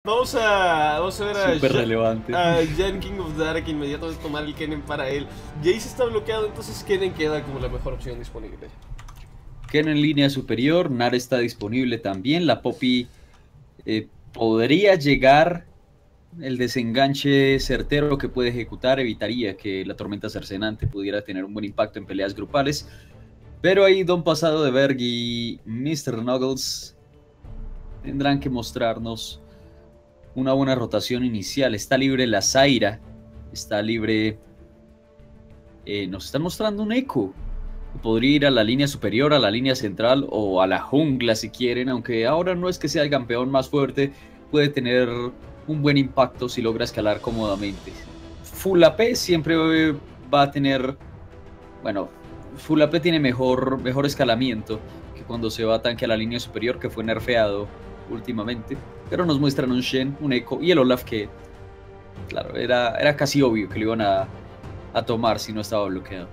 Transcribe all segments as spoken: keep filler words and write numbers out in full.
Vamos a, vamos a ver a, Súper Jan, relevante. a Jan King of Dark inmediatamente tomar el Kennen para él. Jace está bloqueado, entonces Kennen queda como la mejor opción disponible. Kennen en línea superior, Nar está disponible también. La Poppy eh, podría llegar. El desenganche certero que puede ejecutar evitaría que la tormenta cercenante pudiera tener un buen impacto en peleas grupales. Pero ahí Don Pasado de Berg y mister Nuggles tendrán que mostrarnos una buena rotación inicial. Está libre la Zaira. Está libre... Eh, nos están mostrando un eco. Podría ir a la línea superior, a la línea central o a la jungla si quieren. Aunque ahora no es que sea el campeón más fuerte. Puede tener un buen impacto si logra escalar cómodamente. Full A P siempre va a tener... Bueno, Full A P tiene mejor, mejor escalamiento que cuando se va a tanque a la línea superior, que fue nerfeado últimamente. Pero nos muestran un Shen, un Echo y el Olaf que, claro, era, era casi obvio que lo iban a, a tomar si no estaba bloqueado.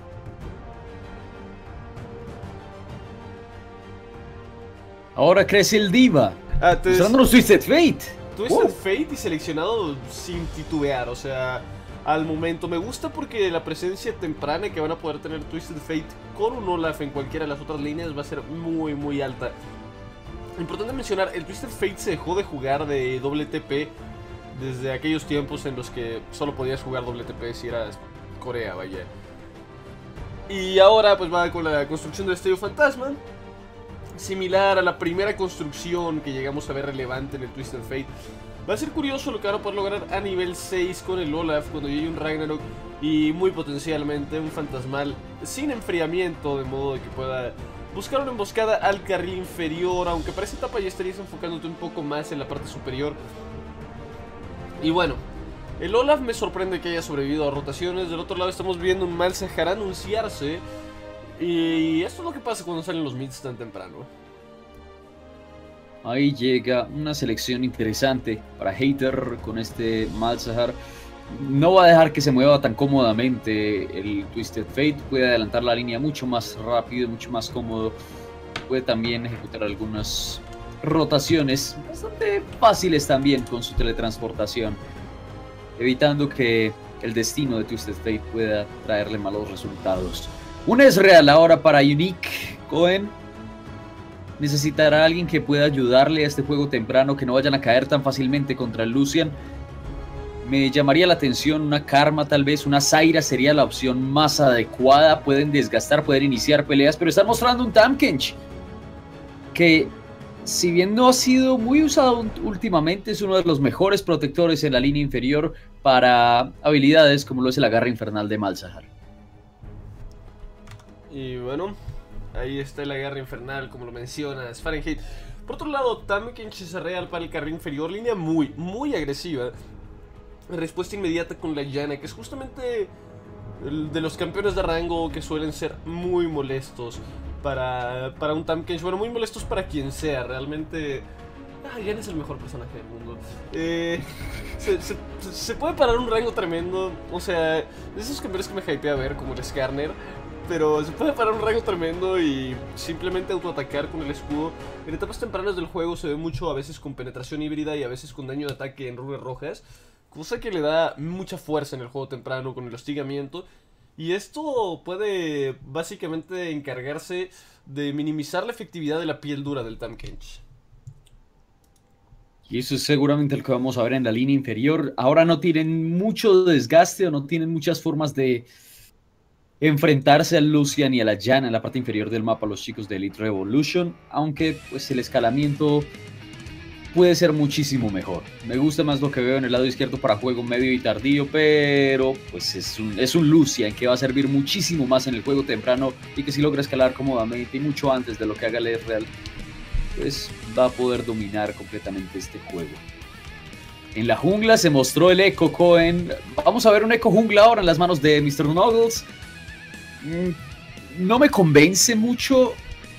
Ahora crece el Diva. Ah, Mostrándonos Twisted Fate. Twisted uh. Fate y seleccionado sin titubear, o sea, al momento. Me gusta porque la presencia temprana que van a poder tener Twisted Fate con un Olaf en cualquiera de las otras líneas va a ser muy, muy alta. Importante mencionar, el Twisted Fate se dejó de jugar de doble T P desde aquellos tiempos en los que solo podías jugar doble T P si eras Corea, vaya. Y ahora pues va con la construcción del Estadio Fantasma, similar a la primera construcción que llegamos a ver relevante en el Twisted Fate. Va a ser curioso lo que van a poder lograr a nivel seis con el Olaf cuando llegue un Ragnarok y muy potencialmente un Fantasmal sin enfriamiento, de modo de que pueda buscar una emboscada al carril inferior, aunque para esa etapa ya estarías enfocándote un poco más en la parte superior. Y bueno, el Olaf me sorprende que haya sobrevivido a rotaciones. Del otro lado estamos viendo un Malzahar anunciarse, y esto es lo que pasa cuando salen los mids tan temprano. Ahí llega una selección interesante para Hater con este Malzahar. No va a dejar que se mueva tan cómodamente el Twisted Fate. Puede adelantar la línea mucho más rápido, mucho más cómodo. Puede también ejecutar algunas rotaciones bastante fáciles también con su teletransportación, evitando que el destino de Twisted Fate pueda traerle malos resultados. Un Ezreal ahora para Unique. Cohen necesitará a alguien que pueda ayudarle a este juego temprano, que no vayan a caer tan fácilmente contra el Lucian. Me llamaría la atención una Karma, tal vez una Zaira sería la opción más adecuada. Pueden desgastar, pueden iniciar peleas, pero están mostrando un Tahm Kench que, si bien no ha sido muy usado últimamente, es uno de los mejores protectores en la línea inferior para habilidades como lo es el agarre infernal de Malzahar. Y bueno, ahí está el agarre infernal, como lo mencionas, Fahrenheit. Por otro lado, Tahm Kench es real para el carril inferior, línea muy, muy agresiva. Respuesta inmediata con la Yana, que es justamente de los campeones de rango que suelen ser muy molestos para, para un Tahm Kench. Bueno, muy molestos para quien sea, realmente. Ah, Yana es el mejor personaje del mundo. Eh, se, se, se puede parar un rango tremendo, o sea, de esos campeones que me hypea ver, como el Skarner. Pero se puede parar un rango tremendo y simplemente autoatacar con el escudo. En etapas tempranas del juego se ve mucho, a veces con penetración híbrida y a veces con daño de ataque en runas rojas, cosa que le da mucha fuerza en el juego temprano con el hostigamiento. Y esto puede básicamente encargarse de minimizar la efectividad de la piel dura del Tahm Kench. Y eso es seguramente lo que vamos a ver en la línea inferior. Ahora no tienen mucho desgaste o no tienen muchas formas de enfrentarse al Lucian y a la Yana en la parte inferior del mapa, los chicos de Elite Revolution, aunque pues el escalamiento puede ser muchísimo mejor. Me gusta más lo que veo en el lado izquierdo para juego medio y tardío, pero pues es un, es un Lucian que va a servir muchísimo más en el juego temprano y que si logra escalar cómodamente y mucho antes de lo que haga el Ezreal, pues va a poder dominar completamente este juego. En la jungla se mostró el Echo Cohen. Vamos a ver un Echo jungla ahora en las manos de mister Nuggles. No me convence mucho.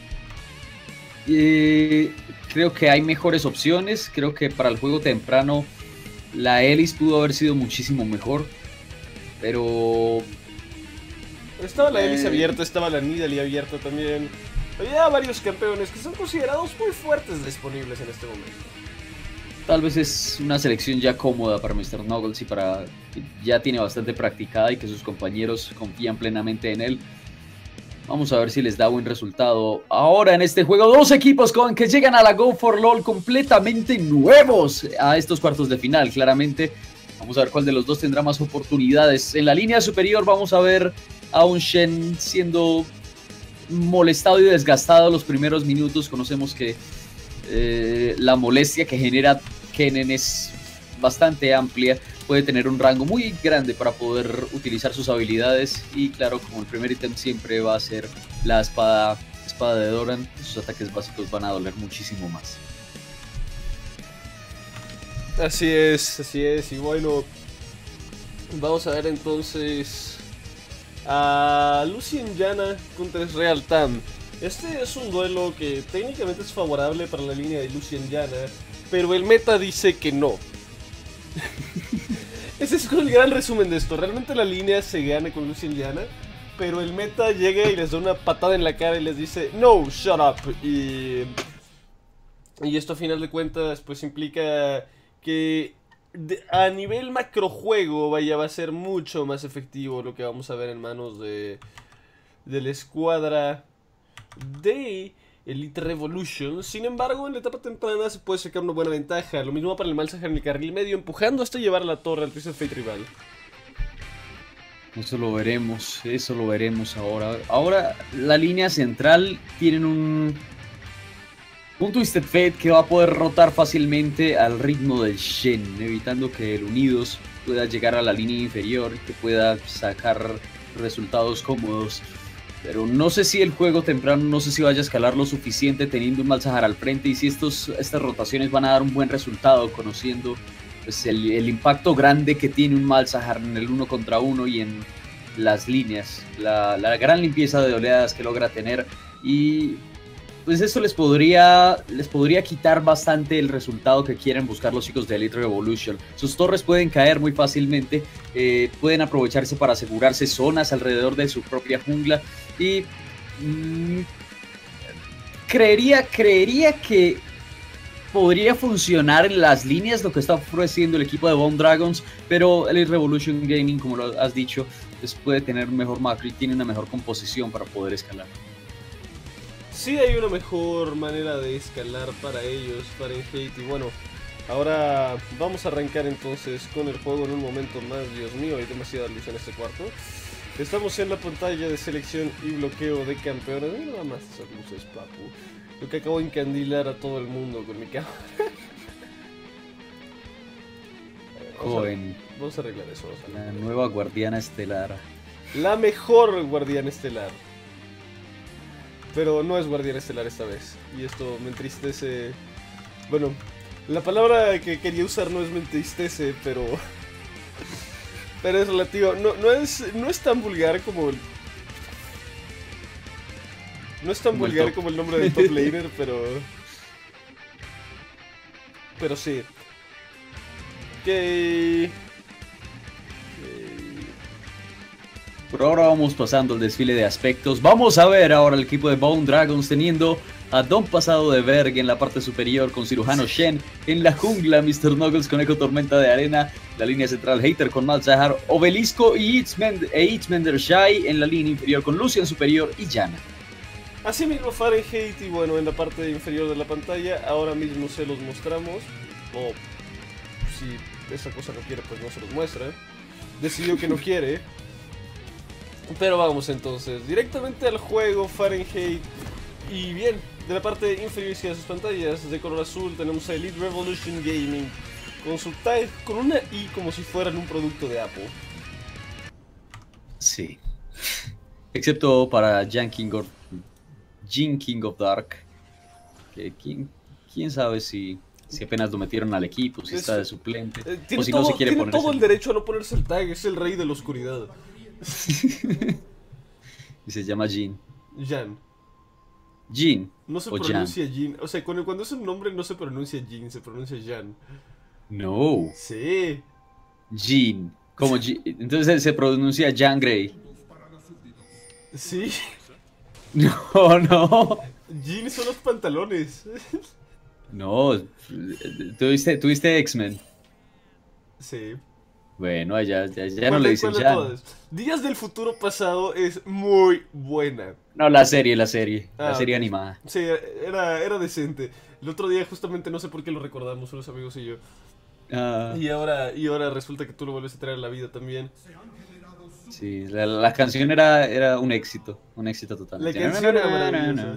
Eh, creo que hay mejores opciones. Creo que para el juego temprano la Elis pudo haber sido muchísimo mejor. Pero estaba la Elis eh... abierta, estaba la Nidalee abierta también. Había varios campeones que son considerados muy fuertes disponibles en este momento. Tal vez es una selección ya cómoda para míster Knuckles y para ya tiene bastante practicada y que sus compañeros confían plenamente en él. Vamos a ver si les da buen resultado. Ahora en este juego, dos equipos con que llegan a la Go for LOL completamente nuevos a estos cuartos de final, claramente. Vamos a ver cuál de los dos tendrá más oportunidades. En la línea superior vamos a ver a un Shen siendo molestado y desgastado los primeros minutos. Conocemos que eh, la molestia que genera Kennen es bastante amplia. Puede tener un rango muy grande para poder utilizar sus habilidades. Y claro, como el primer ítem siempre va a ser la espada, espada de Doran, sus ataques básicos van a doler muchísimo más. Así es, así es. Y bueno, vamos a ver entonces a Lucian Yana contra Real Tam. Este es un duelo que técnicamente es favorable para la línea de Lucian Yana, pero el meta dice que no. Ese es el gran resumen de esto. Realmente la línea se gana con Lucian Yana, pero el meta llega y les da una patada en la cara y les dice no, shut up. Y, y esto a final de cuentas pues implica que de, a nivel macrojuego vaya, va a ser mucho más efectivo lo que vamos a ver en manos de, de la escuadra de Elite Revolution. Sin embargo, en la etapa temprana se puede sacar una buena ventaja. Lo mismo para el Malzahar en el carril medio, empujando hasta llevar a la torre al Twisted Fate rival. Eso lo veremos, eso lo veremos ahora. Ahora la línea central tienen un, un Twisted Fate que va a poder rotar fácilmente al ritmo del Shen, evitando que el Unidos pueda llegar a la línea inferior, que pueda sacar resultados cómodos. Pero no sé si el juego temprano, no sé si vaya a escalar lo suficiente teniendo un Malzahar al frente y si estos, estas rotaciones van a dar un buen resultado conociendo pues, el, el impacto grande que tiene un Malzahar en el uno contra uno y en las líneas, la, la gran limpieza de oleadas que logra tener y pues eso les podría, les podría quitar bastante el resultado que quieren buscar los chicos de Elite Revolution. Sus torres pueden caer muy fácilmente, eh, pueden aprovecharse para asegurarse zonas alrededor de su propia jungla y mmm, creería, creería que podría funcionar en las líneas lo que está ofreciendo el equipo de Bone Dragons, pero Elite Revolution Gaming, como lo has dicho, pues puede tener un mejor macro y tiene una mejor composición para poder escalar. Sí hay una mejor manera de escalar para ellos, Fahrenheit, y bueno, ahora vamos a arrancar entonces con el juego en un momento más. Dios mío, hay demasiada luz en este cuarto. Estamos en la pantalla de selección y bloqueo de campeones. Mira nada más esas luces, papu. Lo que acabo de encandilar a todo el mundo con mi cámara. Joven. Vamos a arreglar eso. Vamos a arreglar. La nueva guardiana estelar. La mejor guardiana estelar. Pero no es guardián estelar esta vez. Y esto me entristece. Bueno, la palabra que quería usar no es me entristece, pero... pero es relativo. No, no, es, no es tan vulgar como el... No es tan como vulgar como el nombre del top laner, pero... Pero sí. Que... Por ahora vamos pasando el desfile de aspectos. Vamos a ver ahora el equipo de Bone Dragons teniendo a Don Pasado de Berg en la parte superior con Cirujano Shen. En la jungla, míster Knuckles con Eco Tormenta de Arena. La línea central, Hater con Malzahar, Obelisco y Itzmender Shai en la línea inferior con Lucian superior y Yana. Así mismo Fahrenheit y bueno, en la parte inferior de la pantalla ahora mismo se los mostramos. O si esa cosa no quiere, pues no se los muestra. Decidió que no quiere. Pero vamos entonces, directamente al juego, Fahrenheit. Y bien, de la parte inferior hacia sus pantallas de color azul tenemos a Elite Revolution Gaming con su tag, con una I como si fueran un producto de Apple. Sí. Excepto para Jan King of, Jin King of Dark. Que, ¿quién, ¿Quién sabe si, si apenas lo metieron al equipo, si es, está de suplente? Eh, o si todo, no se quiere tiene poner todo el derecho a no ponerse el tag, es el rey de la oscuridad. Y se llama Jin. Jan. Jin. No se o pronuncia Jan. Jin. O sea, cuando, cuando es un nombre no se pronuncia Jin, se pronuncia Jan. No. Sí. Jin. Como Jin. Entonces se pronuncia Jan Grey. Sí. No, no. Jeans son los pantalones. No, tuviste, tuviste X-Men. Sí. Bueno, ya, ya, ya no ¿Cuál le de- dicen cuál de ya. todas? Días del futuro pasado es muy buena. No, la serie, la serie. La Ah, serie ok. animada. Sí, era, era decente. El otro día justamente no sé por qué lo recordamos unos amigos y yo. Ah, Y ahora, y ahora resulta que tú lo vuelves a traer a la vida también. sí, la, la canción era, era un éxito. Un éxito total. La canción era maravillosa.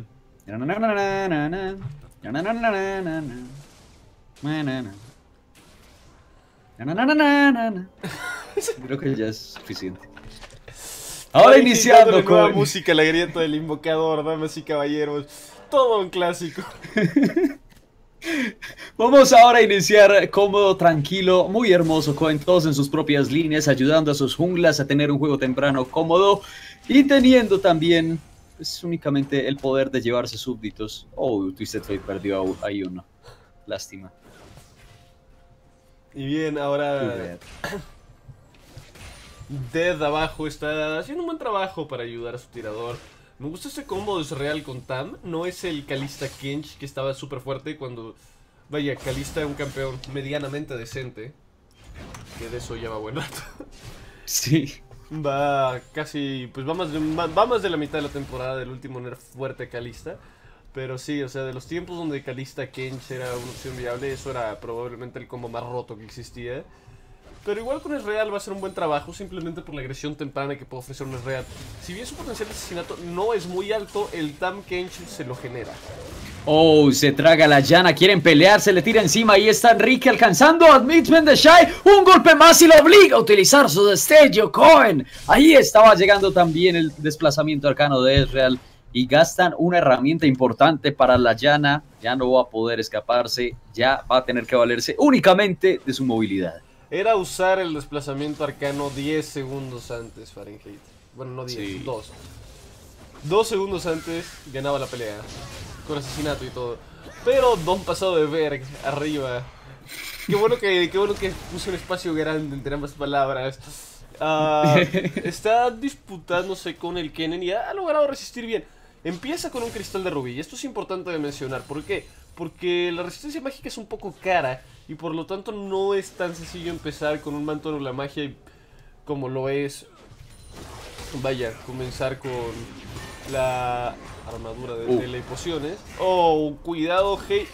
Creo que ya es suficiente. Ahora Ahora iniciando dándole nueva con... música, la grieta del invocador, damas y caballeros. Todo un clásico. Vamos ahora a iniciar cómodo, tranquilo, muy hermoso, con todos en sus propias líneas, ayudando a sus junglas a tener un juego temprano cómodo y teniendo también pues, únicamente el poder de llevarse súbditos. Oh, Twisted Fate perdió ahí uno. Lástima. Y bien, ahora Dead abajo está haciendo un buen trabajo para ayudar a su tirador. Me gusta este combo de Israel con Tam. No es el Kalista Kench que estaba súper fuerte cuando... Vaya, Kalista es un campeón medianamente decente. Que de eso lleva buen rato. Sí. Va casi... Pues va más, de, va más de la mitad de la temporada del último nerf fuerte Kalista. Pero sí, o sea, de los tiempos donde Kalista Kench era una opción viable, eso era probablemente el combo más roto que existía. Pero igual con Israel va a ser un buen trabajo, simplemente por la agresión temprana que puede ofrecer un Israel. Si bien su potencial de asesinato no es muy alto, el Tam Kench se lo genera. Oh, se traga la llana, quieren pelear, se le tira encima, ahí está Enrique alcanzando a Midman de Shy, un golpe más y lo obliga a utilizar su destello, Cohen. Ahí estaba llegando también el desplazamiento arcano de Israel y gastan una herramienta importante para la llana, ya no va a poder escaparse, ya va a tener que valerse únicamente de su movilidad. Era usar el desplazamiento arcano diez segundos antes, Fahrenheit. Bueno, no diez, Sí. dos. dos segundos antes ganaba la pelea. Con asesinato y todo. Pero Don pasado de Berg arriba. Qué bueno que, qué bueno que puse un espacio grande entre ambas palabras. Uh, está disputándose con el Kennen y ha logrado resistir bien. Empieza con un cristal de rubí. Y esto es importante de mencionar. ¿Por qué? Porque la resistencia mágica es un poco cara. Y por lo tanto no es tan sencillo empezar con un manto de la magia como lo es, vaya, comenzar con la armadura de, uh. de ley pociones. Oh, cuidado, hey.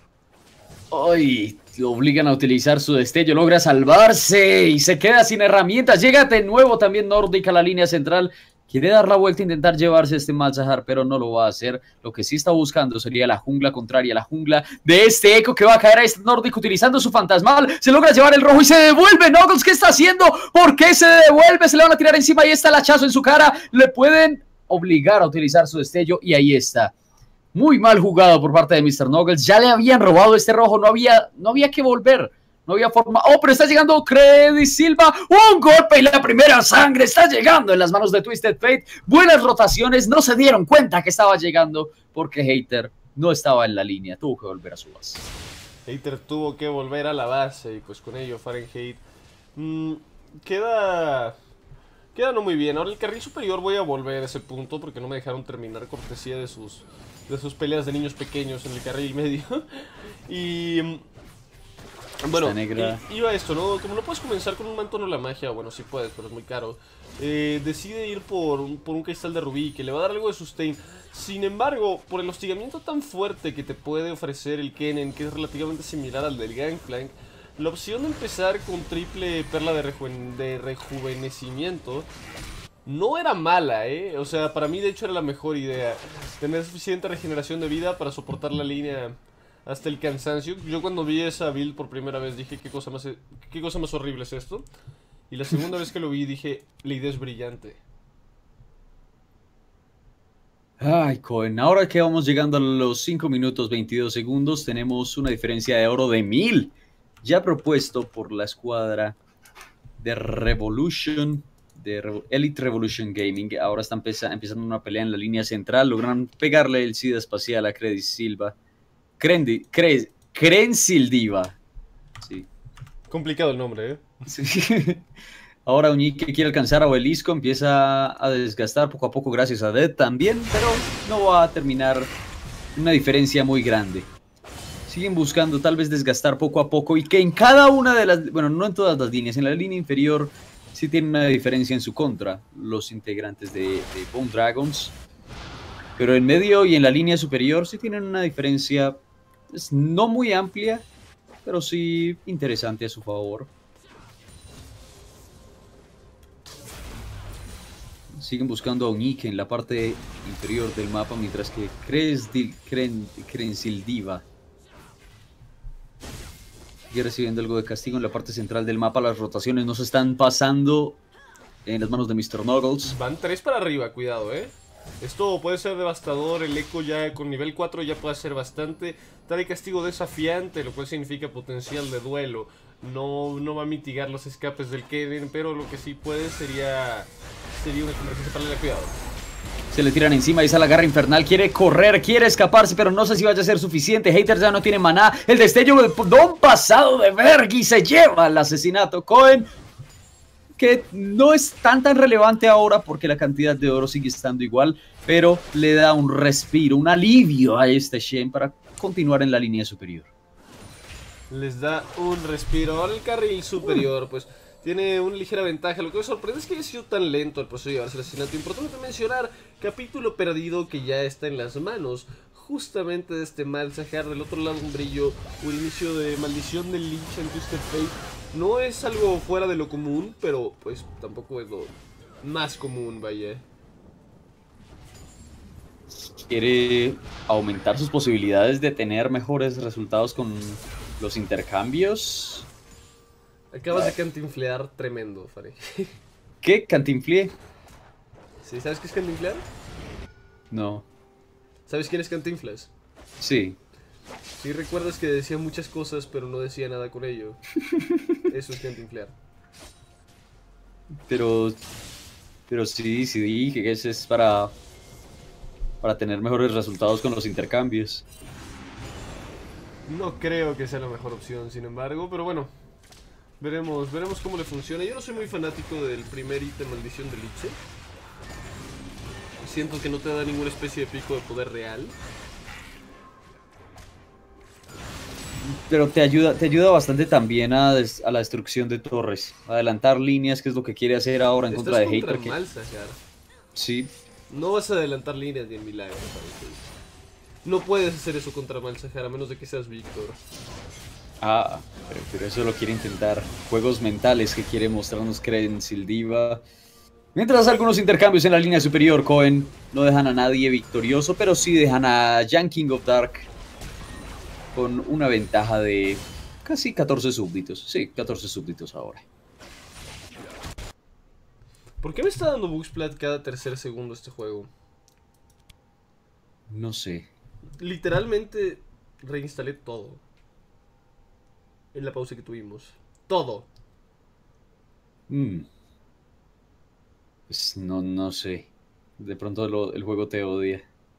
Ay, lo obligan a utilizar su destello, logra salvarse y se queda sin herramientas. Llega de nuevo también Nordic a la línea central. Quiere dar la vuelta e intentar llevarse a este Malzahar, pero no lo va a hacer. Lo que sí está buscando sería la jungla contraria, la jungla de este Eco que va a caer a este Nordic utilizando su fantasmal. Se logra llevar el rojo y se devuelve. Knuckles, ¿qué está haciendo? ¿Por qué se devuelve? Se le van a tirar encima y está el hachazo en su cara. Le pueden obligar a utilizar su destello y ahí está. Muy mal jugado por parte de mister Knuckles. Ya le habían robado este rojo. No había, no había que volver. No había forma. Oh, pero está llegando Creddy Silva. Un golpe y la primera sangre está llegando en las manos de Twisted Fate. Buenas rotaciones. No se dieron cuenta que estaba llegando porque Hater no estaba en la línea. Tuvo que volver a su base. Hater tuvo que volver a la base y pues con ello Fahrenheit mmm, queda... Queda no muy bien. Ahora el carril superior voy a volver a ese punto porque no me dejaron terminar cortesía de sus, de sus peleas de niños pequeños en el carril medio. Y... Bueno, i- iba esto, ¿no? Como no puedes comenzar con un manto de la magia, bueno, sí puedes, pero es muy caro. Eh, decide ir por un, por un cristal de rubí que le va a dar algo de sustain. Sin embargo, por el hostigamiento tan fuerte que te puede ofrecer el Kennen, que es relativamente similar al del Gangplank, la opción de empezar con triple perla de, reju de rejuvenecimiento no era mala, ¿eh? O sea, para mí de hecho era la mejor idea. Tener suficiente regeneración de vida para soportar la línea hasta el cansancio. Yo cuando vi esa build por primera vez dije, ¿qué cosa más, qué cosa más horrible es esto? Y la segunda vez que lo vi dije, la idea es brillante. Ay, Cohen, ahora que vamos llegando a los cinco minutos veintidós segundos, tenemos una diferencia de oro de mil. Ya propuesto por la escuadra de Revolution, de Re Elite Revolution Gaming. Ahora está empeza empezando una pelea en la línea central. Logran pegarle el SIDA espacial a Creddy Silva. Crendi, Cre Crensildiva. Sí. Complicado el nombre, ¿eh? Sí. Ahora Uñique quiere alcanzar a Obelisco. Empieza a desgastar poco a poco gracias a Dead también. Pero no va a terminar una diferencia muy grande. siguen buscando tal vez desgastar poco a poco y que en cada una de las, bueno, no en todas las líneas, en la línea inferior sí tienen una diferencia en su contra los integrantes de, de Bone Dragons, pero en medio y en la línea superior sí tienen una diferencia pues, no muy amplia, pero sí interesante a su favor. Siguen buscando a Unique en la parte inferior del mapa, mientras que Crensildiva sigue recibiendo algo de castigo en la parte central del mapa. Las rotaciones no se están pasando en las manos de mister Knuckles. Van tres para arriba, cuidado, eh. Esto puede ser devastador, el eco ya con nivel cuatro ya puede ser bastante. Trae castigo desafiante, lo cual significa potencial de duelo. No, no va a mitigar los escapes del Kennen, pero lo que sí puede sería, sería una conversación paralela, cuidado. Se le tiran encima y sale la garra infernal, quiere correr, quiere escaparse, pero no sé si vaya a ser suficiente. Hater ya no tiene maná, el destello de Don pasado de Vergi se lleva al asesinato. Cohen, que no es tan tan relevante ahora porque la cantidad de oro sigue estando igual, pero le da un respiro, un alivio a este Shen para continuar en la línea superior. Les da un respiro al carril superior, pues tiene una ligera ventaja. Lo que me sorprende es que haya sido tan lento el proceso de llevarse el asesinato. Importante mencionar, capítulo perdido que ya está en las manos justamente de este Malzahar. Del otro lado un brillo o el inicio de maldición del Lich en Twisted Fate. No es algo fuera de lo común, pero pues tampoco es lo más común, vaya. Quiere aumentar sus posibilidades de tener mejores resultados con los intercambios. Acabas de cantinflear tremendo, Fare. ¿Qué? ¿Cantinflé? ¿Sí? ¿Sabes qué es cantinflear? No. ¿Sabes quién es Cantinflas? Sí. Sí, recuerdas que decía muchas cosas, pero no decía nada con ello. Eso es cantinflear. Pero... Pero sí, sí dije que ese es para... Para tener mejores resultados con los intercambios. No creo que sea la mejor opción, sin embargo, pero bueno. Veremos, veremos cómo le funciona. Yo no soy muy fanático del primer ítem maldición de Liche. Siento que no te da ninguna especie de pico de poder real. Pero te ayuda, te ayuda bastante también a, des, a la destrucción de torres. Adelantar líneas, que es lo que quiere hacer ahora en contra de Hater. Que... Malzahar. Sí. No vas a adelantar líneas ni en milagro, parece. No puedes hacer eso contra Malzahar a menos de que seas Víctor. Ah, pero, pero eso lo quiere intentar. Juegos mentales que quiere mostrarnos Crensildiva. Mientras algunos intercambios en la línea superior, Cohen, no dejan a nadie victorioso, pero sí dejan a Jan King of Dark con una ventaja de casi catorce súbditos. Sí, catorce súbditos ahora. ¿Por qué me está dando Buxplat cada tercer segundo este juego? No sé. Literalmente reinstalé todo. En la pausa que tuvimos. Todo. Mm. Pues no, no sé. De pronto lo, el juego te odia.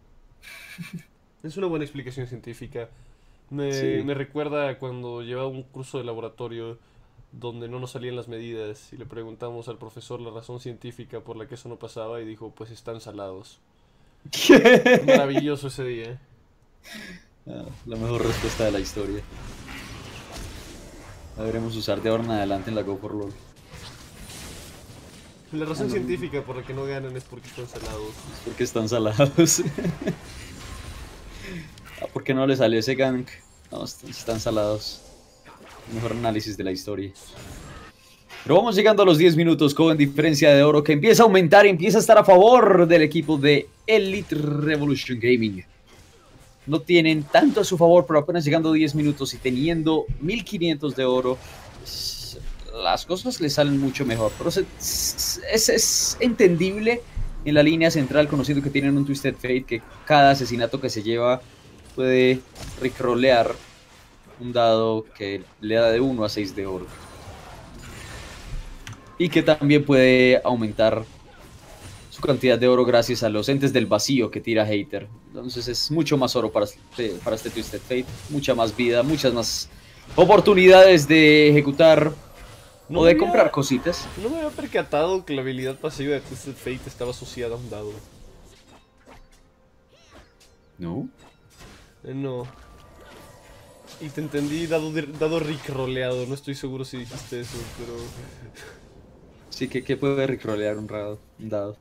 Es una buena explicación científica. Me, Sí. me recuerda a cuando llevaba un curso de laboratorio donde no nos salían las medidas y le preguntamos al profesor la razón científica por la que eso no pasaba y dijo, pues están salados. Maravilloso ese día. Ah, la mejor respuesta de la historia. La veremos usar de ahora en adelante en la Go for LOL. La razón científica por la que no ganan es porque están salados. Es porque están salados. Ah, ¿por qué no le salió ese gank? No, están salados. Mejor análisis de la historia. Pero vamos llegando a los diez minutos con diferencia de oro que empieza a aumentar y empieza a estar a favor del equipo de Elite Revolution Gaming. No tienen tanto a su favor, pero apenas llegando a diez minutos y teniendo mil quinientos de oro, las cosas les salen mucho mejor. Pero es, es, es entendible en la línea central, conociendo que tienen un Twisted Fate, que cada asesinato que se lleva puede ricrolear un dado que le da de uno a seis de oro. Y que también puede aumentar su cantidad de oro gracias a los entes del vacío que tira Hater. Entonces es mucho más oro para este, para este Twisted Fate, mucha más vida, muchas más oportunidades de ejecutar no o de había, comprar cositas. No me había percatado que la habilidad pasiva de Twisted Fate estaba asociada a un dado. ¿No? Eh, no. Y te entendí dado, dado Rick roleado, no estoy seguro si dijiste eso, pero... Sí, que, que puede recrolear un, rado, un dado.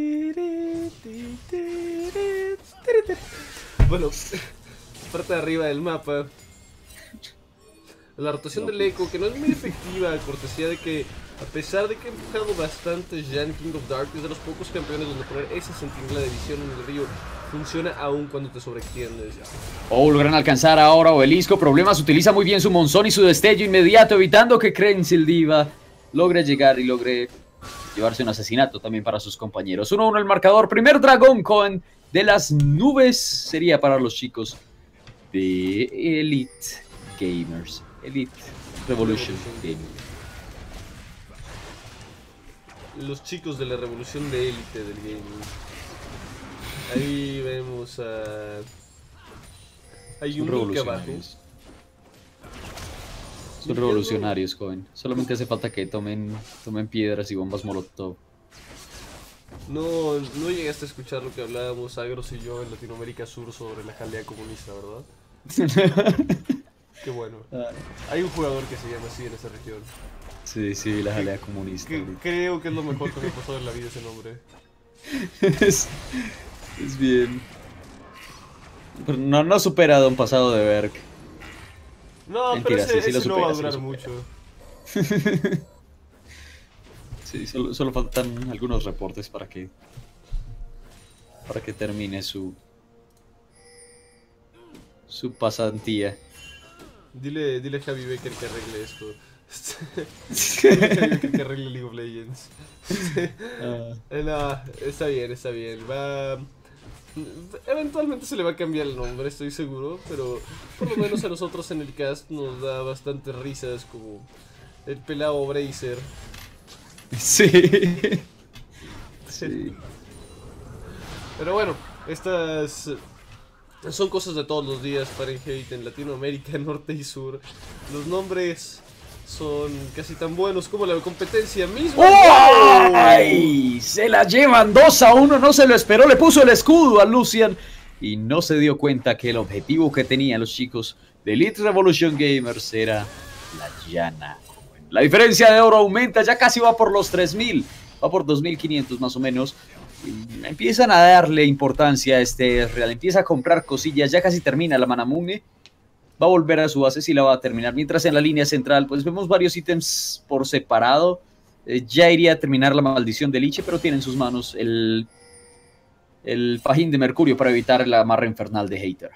Bueno, parte de arriba del mapa. La rotación No, del eco, que no es muy efectiva, cortesía de que, a pesar de que he empujado bastante ya en King of Darkness, de los pocos campeones donde poner esa sentinela de visión en el río funciona aún cuando te sobreextiendes. Oh, logran alcanzar ahora Obelisco. Problemas, utiliza muy bien su monzón y su destello inmediato, evitando que Krensil Diva logre llegar y logre llevarse un asesinato también para sus compañeros. uno uno el marcador. Primer Dragón Coin de las nubes sería para los chicos de Elite Gamers. Elite Revolution Gaming. Los chicos de la revolución de élite del gaming. Ahí vemos a... Hay un Nuke abajo. Son revolucionarios, joven. Solamente hace falta que tomen, tomen piedras y bombas molotov. No, no llegaste a escuchar lo que hablábamos Agros y yo en Latinoamérica Sur sobre la jalea comunista, ¿verdad? Qué bueno. Hay un jugador que se llama así en esa región. Sí, sí, la jalea comunista. Que, creo que es lo mejor que me ha pasado en la vida ese nombre. es, es bien. Pero no, no supera a un pasado de Berk. No, Mentira, pero ese, sí, sí lo ese supera, no va a sí lo durar supera. mucho. Sí, solo, solo faltan algunos reportes para que para que termine su su pasantía. Dile, dile a Javi Baker que arregle esto. Dile a Javi Baker que arregle League of Legends. uh. No, está bien, está bien. Va... Eventualmente se le va a cambiar el nombre, estoy seguro, pero por lo menos a nosotros en el cast nos da bastantes risas, como el pelado Bracer. Sí. Sí. Pero bueno, estas son cosas de todos los días. Fahrenheit en Latinoamérica, norte y sur. Los nombres son casi tan buenos como la competencia misma. ¡Oh! ¡Ay! Se la llevan dos a uno, no se lo esperó, le puso el escudo a Lucian y no se dio cuenta que el objetivo que tenían los chicos de Elite Revolution Gamers era la llana. La diferencia de oro aumenta, ya casi va por los tres mil, va por dos mil quinientos más o menos. Y empiezan a darle importancia a este real, empieza a comprar cosillas, ya casi termina la Manamune. Va a volver a su base si la va a terminar. Mientras en la línea central, pues vemos varios ítems por separado. Eh, ya iría a terminar la maldición de Liche, pero tiene en sus manos el, el fajín de Mercurio para evitar la amarra infernal de Hater.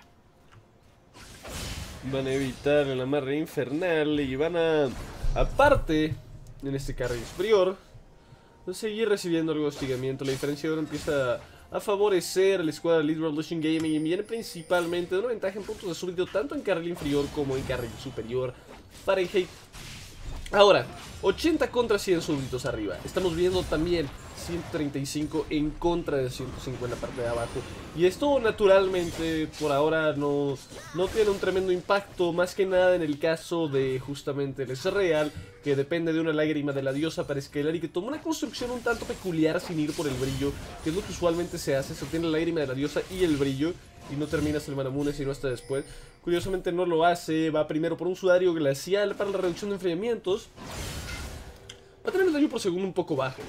Van a evitar la amarra infernal y van a, aparte, en este carril superior, seguir recibiendo algo de hostigamiento. La diferencia ahora empieza a favorecer a la escuadra Elite Revolution Gaming y viene principalmente de una ventaja en puntos de súbdito tanto en carril inferior como en carril superior. Fahrenheit. Ahora, ochenta contra cien súbditos arriba. Estamos viendo también ciento treinta y cinco en contra de ciento cinco en la parte de abajo. Y esto naturalmente por ahora no, no tiene un tremendo impacto, más que nada en el caso de justamente el S Real, que depende de una lágrima de la diosa para escalar y que toma una construcción un tanto peculiar sin ir por el brillo, que es lo que usualmente se hace, se obtiene la lágrima de la diosa y el brillo, y no terminas el Manamune sino hasta después. Curiosamente no lo hace, va primero por un sudario glacial para la reducción de enfriamientos. Va a tener el daño por segundo un poco bajo.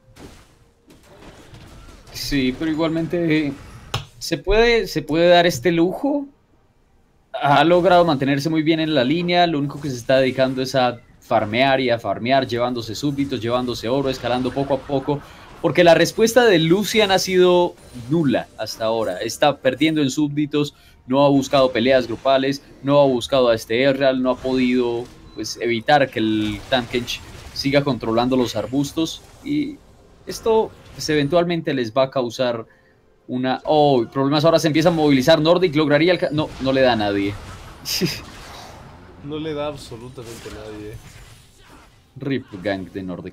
Sí, pero igualmente se puede, se puede dar este lujo. Ha logrado mantenerse muy bien en la línea, lo único que se está dedicando es a farmear y a farmear, llevándose súbditos, llevándose oro, escalando poco a poco. Porque la respuesta de Lucian ha sido nula hasta ahora. Está perdiendo en súbditos, no ha buscado peleas grupales, no ha buscado a este Ezreal, no ha podido pues, evitar que el Tankage siga controlando los arbustos. Y esto pues, eventualmente les va a causar una... Oh, problemas ahora se empieza a movilizar Nordic, lograría... El... No, no le da a nadie. No le da absolutamente a nadie. Rip Gang de Nordic.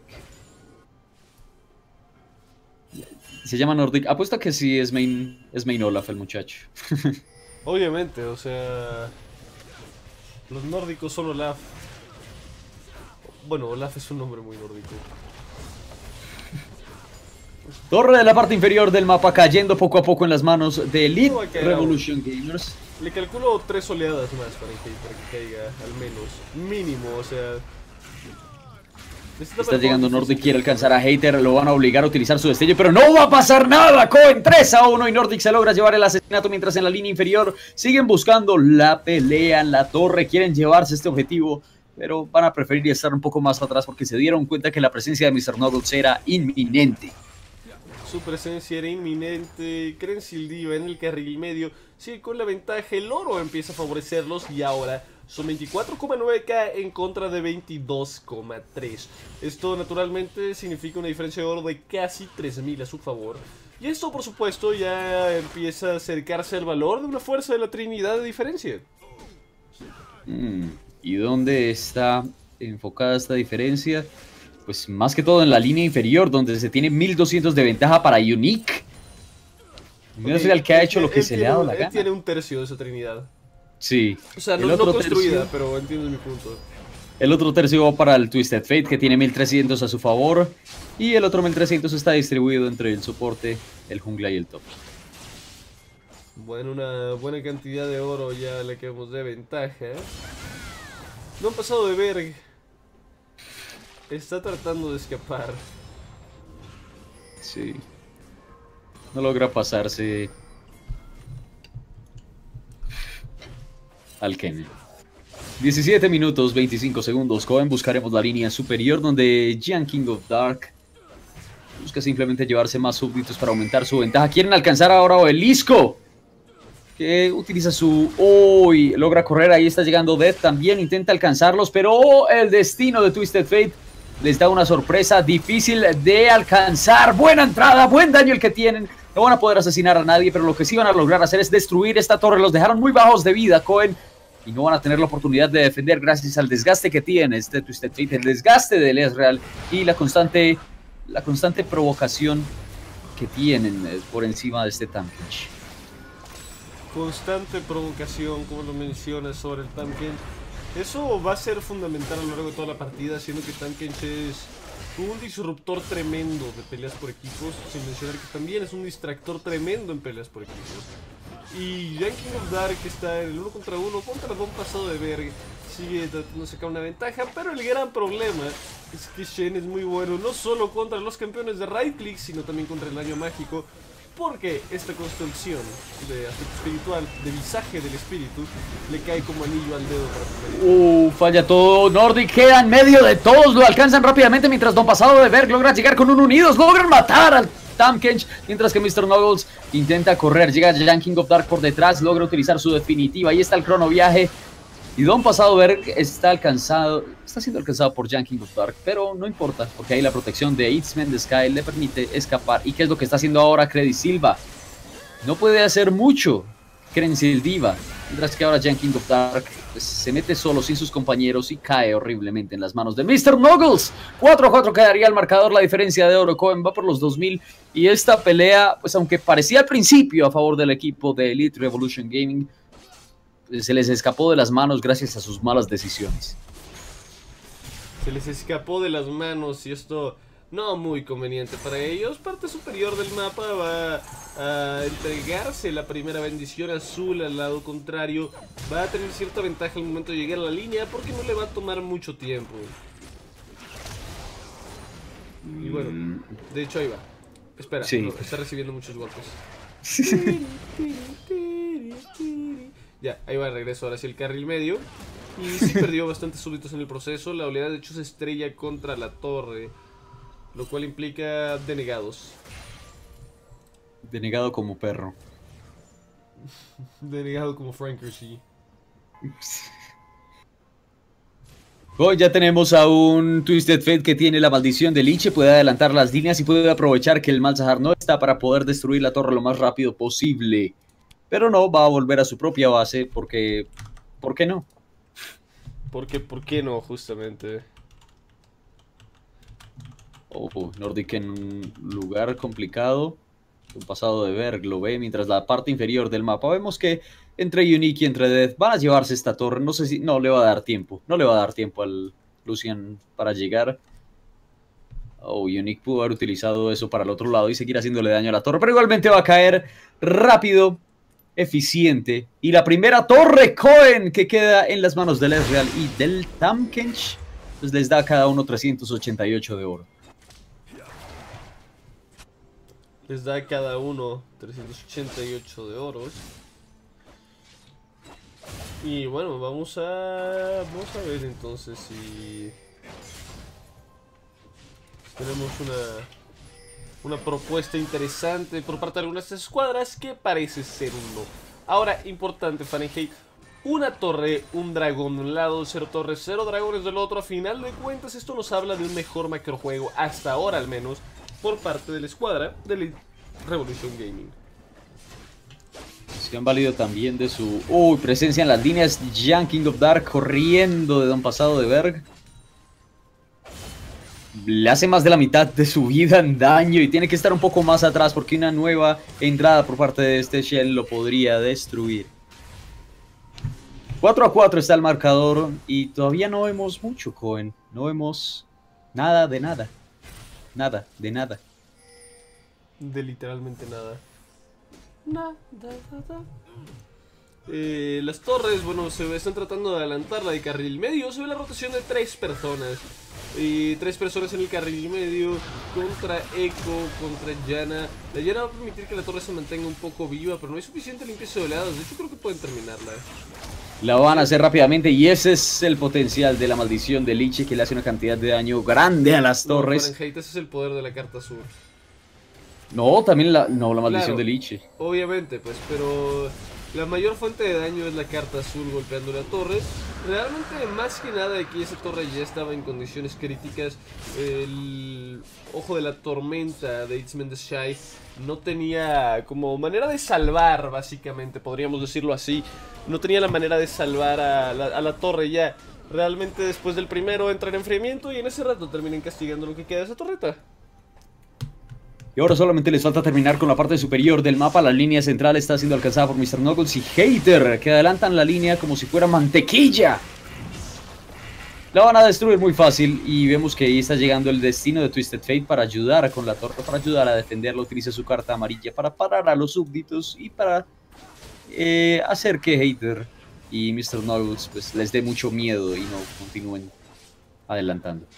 Se llama Nordic. Apuesto que sí es main, es main Olaf el muchacho. Obviamente, o sea... Los nórdicos son Olaf. Bueno, Olaf es un nombre muy nórdico. Torre de la parte inferior del mapa cayendo poco a poco en las manos de Elite No va a caer Revolution Gamers. Le calculo tres oleadas más para que, para que caiga, al menos. Mínimo, o sea. Está llegando Nordic, quiere alcanzar a Hater, lo van a obligar a utilizar su destello, pero no va a pasar nada. Cohen tres a uno y Nordic se logra llevar el asesinato, mientras en la línea inferior siguen buscando la pelea en la torre, quieren llevarse este objetivo, pero van a preferir estar un poco más atrás porque se dieron cuenta que la presencia de mister Knuckles era inminente. Su presencia era inminente. Crensil Diva en el carril medio sigue con la ventaja, el oro empieza a favorecerlos y ahora son veinticuatro coma nueve K en contra de veintidós coma tres. Esto naturalmente significa una diferencia de oro de casi tres mil a su favor. Y esto por supuesto ya empieza a acercarse al valor de una fuerza de la Trinidad de diferencia. Mm, ¿Y dónde está enfocada esta diferencia? Pues más que todo en la línea inferior, donde se tiene mil doscientos de ventaja para Unique. No es el que ha hecho lo que se le ha dado la gana. Él tiene un tercio de esa Trinidad. Sí. O sea, no, no construida, tercio, pero entiendo mi punto. El otro tercio va para el Twisted Fate, que tiene mil trescientos a su favor. Y el otro mil trescientos está distribuido entre el soporte, el jungla y el top. Bueno, una buena cantidad de oro ya le quedamos de ventaja. No han pasado de Berg. Está tratando de escapar. Sí. No logra pasarse al Kenny. diecisiete minutos, veinticinco segundos. Cohen buscaremos la línea superior donde Gian King of Dark busca simplemente llevarse más súbditos para aumentar su ventaja. Quieren alcanzar ahora a Obelisco, que utiliza su... ¡Uy! Logra correr, ahí está llegando Death también, intenta alcanzarlos, pero oh, el destino de Twisted Fate les da una sorpresa difícil de alcanzar. Buena entrada, buen daño el que tienen. No van a poder asesinar a nadie, pero lo que sí van a lograr hacer es destruir esta torre. Los dejaron muy bajos de vida, Cohen, y no van a tener la oportunidad de defender gracias al desgaste que tiene este Twisted Fate, el desgaste del Ezreal y la constante, la constante provocación que tienen por encima de este Tankage. Constante provocación, como lo mencionas, sobre el Tankage. Eso va a ser fundamental a lo largo de toda la partida, siendo que Tankage es un disruptor tremendo de peleas por equipos, sin mencionar que también es un distractor tremendo en peleas por equipos. Y Gian King of Dark está en el uno contra uno contra el Don pasado de Berg, sigue tratando de sacar una ventaja, pero el gran problema es que Shen es muy bueno, no solo contra los campeones de right click, sino también contra el daño mágico. Porque esta construcción de aspecto espiritual, de visaje del espíritu, le cae como anillo al dedo para poder. Uh, falla todo. Nordic queda en medio de todos. Lo alcanzan rápidamente mientras Don Pasado de Berg logra llegar con un unidos. Logran matar al Tankage. Mientras que mister Knuckles intenta correr. Llega Gian King of Dark por detrás. Logra utilizar su definitiva. Ahí está el crono viaje. Y Don Pasado Berg está alcanzado. Está siendo alcanzado por Gian King of Dark. Pero no importa, porque ahí la protección de Itzman the Sky le permite escapar. ¿Y qué es lo que está haciendo ahora Credit Silva? No puede hacer mucho Crensil Diva. Mientras que ahora Gian King of Dark pues, se mete solo sin sus compañeros y cae horriblemente en las manos de mister Knuckles. cuatro a cuatro quedaría el marcador. La diferencia de oro. Cohen va por los dos mil. Y esta pelea, pues aunque parecía al principio a favor del equipo de Elite Revolution Gaming, se les escapó de las manos gracias a sus malas decisiones. Se les escapó de las manos y esto no muy conveniente para ellos. Parte superior del mapa va a entregarse la primera bendición azul al lado contrario. Va a tener cierta ventaja al momento de llegar a la línea porque no le va a tomar mucho tiempo. Y bueno, de hecho ahí va. Espera, sí. No, está recibiendo muchos golpes. Ya, ahí va de regreso ahora hacia el carril medio. Y sí perdió bastantes súbditos en el proceso. La oleada de hecho se estrella contra la torre, lo cual implica denegados. Denegado como perro. Denegado como Franker, sí. Hoy ya tenemos a un Twisted Fate que tiene la maldición de Liche. Puede adelantar las líneas y puede aprovechar que el Malzahar no está para poder destruir la torre lo más rápido posible. Pero no, va a volver a su propia base porque... ¿Por qué no? Porque, ¿por qué no? Justamente. Oh, Nordic en un lugar complicado. Un pasado de Berg lo ve, mientras la parte inferior del mapa vemos que entre Unique y entre Death van a llevarse esta torre. No sé si... No le va a dar tiempo. No le va a dar tiempo al Lucian para llegar. Oh, Unique pudo haber utilizado eso para el otro lado y seguir haciéndole daño a la torre, pero igualmente va a caer rápido, eficiente. Y la primera torre Cohen que queda en las manos del Ezreal y del Tahm Kench, pues les da a cada uno trescientos ochenta y ocho de oro. Les da a cada uno trescientos ochenta y ocho de oro. Y bueno, vamos a... Vamos a ver entonces si... Tenemos una... Una propuesta interesante por parte de algunas de estas escuadras que parece ser un no. Ahora, importante, Fahrenheit. Una torre, un dragón de un lado, cero torres, cero dragones del otro. A final de cuentas, esto nos habla de un mejor macrojuego, hasta ahora al menos, por parte de la escuadra de Elite Revolution Gaming. Se han valido también de su uy, presencia en las líneas. Jan King of Dark corriendo de don pasado de Berg. Le hace más de la mitad de su vida en daño y tiene que estar un poco más atrás porque una nueva entrada por parte de este Shell lo podría destruir. cuatro a cuatro está el marcador y todavía no vemos mucho, Cohen. No vemos nada de nada. Nada de nada. De literalmente nada. Nada, nada. Eh, las torres, bueno, se están tratando de adelantarla de carril medio. Se ve la rotación de tres personas. Y tres personas en el carril medio contra Echo, contra Yana. La Yana va a permitir que la torre se mantenga un poco viva, pero no hay suficiente limpieza de oleadas. De hecho, creo que pueden terminarla. La van a hacer rápidamente y ese es el potencial de la maldición de Liche, que le hace una cantidad de daño grande a las torres. No, Fahrenheit, ese es el poder de la carta azul. No, también la, no, la maldición Claro, de Liche. Obviamente, pues, pero la mayor fuente de daño es la carta azul golpeando la torre. Realmente, más que nada, aquí esa torre ya estaba en condiciones críticas. El ojo de la tormenta de It's Men the Shy no tenía como manera de salvar, básicamente, podríamos decirlo así. No tenía la manera de salvar a la, a la torre ya. Realmente después del primero entra en enfriamiento y en ese rato terminan castigando lo que queda de esa torreta. Y ahora solamente les falta terminar con la parte superior del mapa. La línea central está siendo alcanzada por mister Knuckles y Hater, que adelantan la línea como si fuera mantequilla. La van a destruir muy fácil y vemos que ahí está llegando el destino de Twisted Fate para ayudar con la torre, para ayudar a defenderla. Utiliza su carta amarilla para parar a los súbditos y para eh, hacer que Hater y mister Knuckles pues, les dé mucho miedo y no continúen adelantando.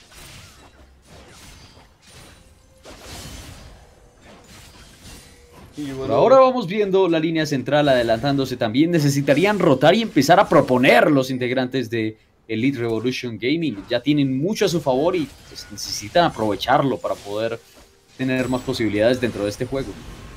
Y bueno, Por ahora vamos viendo la línea central adelantándose también. Necesitarían rotar y empezar a proponer los integrantes de Elite Revolution Gaming. Ya tienen mucho a su favor y pues, necesitan aprovecharlo para poder tener más posibilidades dentro de este juego.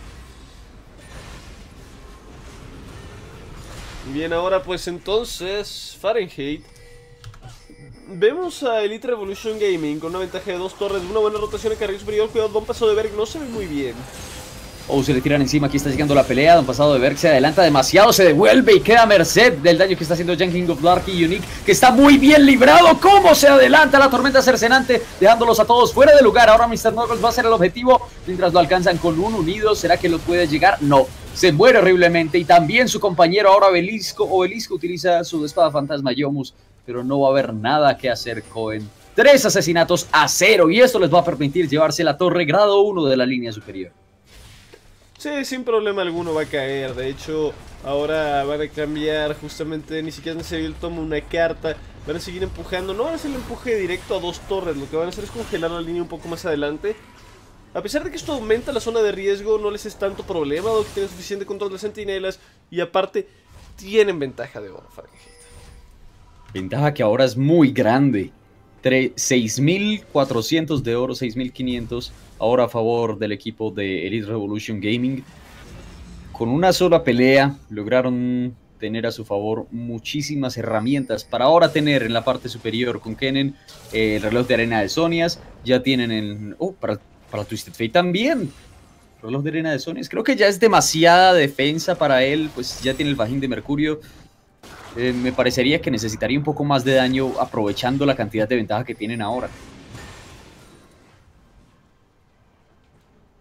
Bien, ahora pues entonces, Fahrenheit. Vemos a Elite Revolution Gaming con una ventaja de dos torres, una buena rotación en carril superior. Cuidado, Don Paso de Berg no se ve muy bien. Oh, se le tiran encima, aquí está llegando la pelea. Don Pasado de Berg se adelanta demasiado, se devuelve y queda a merced del daño que está haciendo Jan King of Dark y Unique, que está muy bien librado. ¿Cómo se adelanta la tormenta cercenante? Dejándolos a todos fuera de lugar. Ahora mister Knuckles va a ser el objetivo, mientras lo alcanzan con un unido. ¿Será que lo puede llegar? No, se muere horriblemente. Y también su compañero ahora Obelisco. Obelisco utiliza su espada fantasma Yomus, pero no va a haber nada que hacer, Cohen. Tres asesinatos a cero y esto les va a permitir llevarse la torre grado uno de la línea superior. Sí, sin problema alguno va a caer. De hecho, ahora van a cambiar justamente, ni siquiera es necesario el tomo una carta. Van a seguir empujando, no van a hacer el empuje directo a dos torres. Lo que van a hacer es congelar la línea un poco más adelante. A pesar de que esto aumenta la zona de riesgo, no les es tanto problema, dado que tienen suficiente control de centinelas. Y aparte, tienen ventaja de oro, Fahrenheit. Ventaja que ahora es muy grande. seis mil cuatrocientos de oro, seis mil quinientos ahora a favor del equipo de Elite Revolution Gaming. Con una sola pelea lograron tener a su favor muchísimas herramientas para ahora tener en la parte superior con Kennen eh, el reloj de arena de Sonias. Ya tienen el... Oh, para, para Twisted Fate también. Reloj de arena de Sonias. Creo que ya es demasiada defensa para él, pues ya tiene el fajín de Mercurio. Eh, me parecería que necesitaría un poco más de daño aprovechando la cantidad de ventaja que tienen ahora.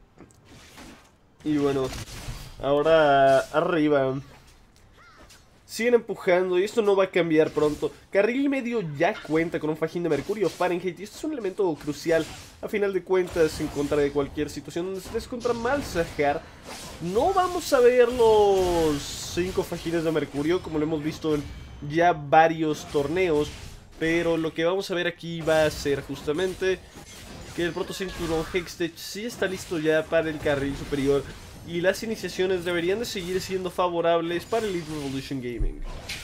Y bueno, ahora arriba siguen empujando y esto no va a cambiar pronto. Carril medio ya cuenta con un fajín de mercurio Fahrenheit y esto es un elemento crucial a final de cuentas en contra de cualquier situación donde estés contra Malzahar. No vamos a ver los cinco fajines de mercurio como lo hemos visto en ya varios torneos, pero lo que vamos a ver aquí va a ser justamente que el protocinturón Hextech sí está listo ya para el carril superior. Y las iniciaciones deberían de seguir siendo favorables para Elite Revolution Gaming.